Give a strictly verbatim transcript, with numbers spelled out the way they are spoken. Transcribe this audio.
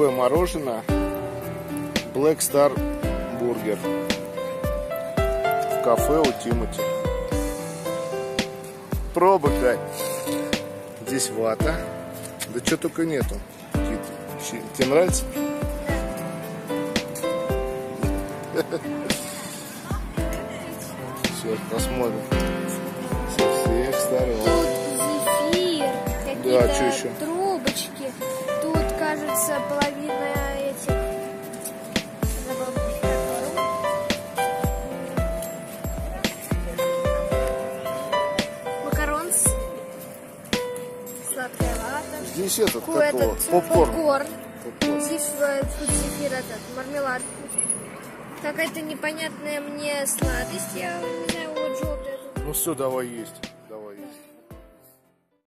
такое мороженое Black Star Burger в кафе у Тимати. Пробуй. Здесь вата. Да что только нету. Тебе нравится? Все, посмотрим. Со всех сторон. Тут зефир, да, какие-то что еще? трубочки. Тут, кажется, половина этих... Макарон с... Сладкая вата. Здесь этот, Ку- как его? этот Попкорн. попкорн. Попкорн. Здесь э, тут зефир этот, мармелад. Какая-то непонятная мне сладость, я не знаю, вот желтая. Ну все, давай есть. Давай есть.